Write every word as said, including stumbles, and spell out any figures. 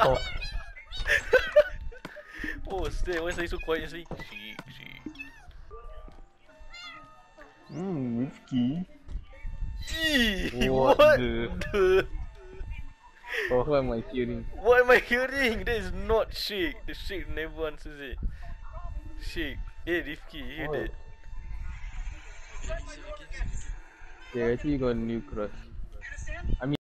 Oh, stay. Why is he so quiet? Say, she, she. Hmm, Rifki. Eee, What what the? the? Oh, who am I hearing? What am I hearing? That is not Sheik. The Sheik never answers it. Sheik. Hey, Rifki, you hear What? that? Say again, say again, say again. Yeah, actually got a new crush. I mean.